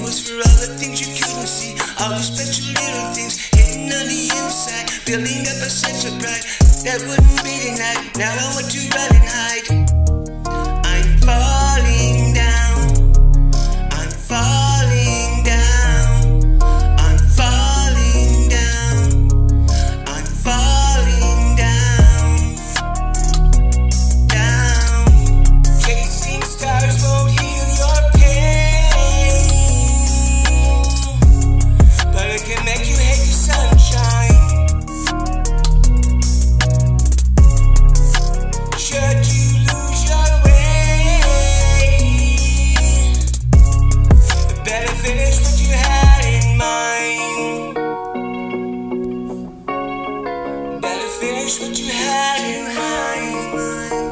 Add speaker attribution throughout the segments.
Speaker 1: was for all the things you couldn't see, all the special little things hidden on the inside, building up a sense of pride that wouldn't be denied. Now I want to run and hide. I'm falling down. I'm falling down. I'm falling down. I'm falling down. Down. Chasing stars won't heal your pain, but it can make you hate the sunshine. Should you lose your way, better finish what you had in mind. Better finish what you had in mind.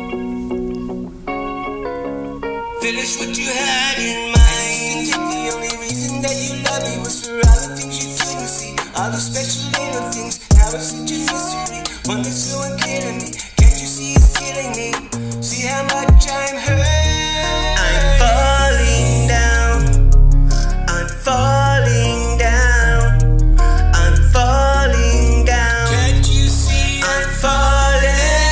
Speaker 1: Finish what you had in mind. The only reason that you love me was for all the things you couldn't see, all the special little things. Now it's such a mystery, one that's so unclear to me. Can't you see it's killing me? See how much I'm hurt. I'm falling down. I'm falling down. I'm falling down. Can't you see I'm falling?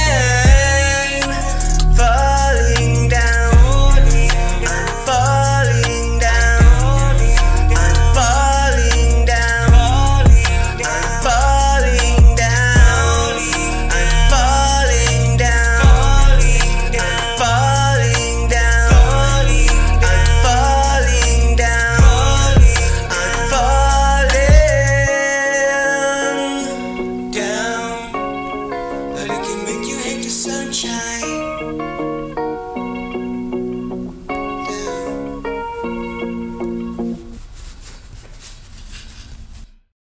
Speaker 1: Falling down. I'm falling down. I'm falling down. I'm falling down. I'm falling down. I'm falling down. I'm falling down. I'm falling down. But it can make you hate the sunshine.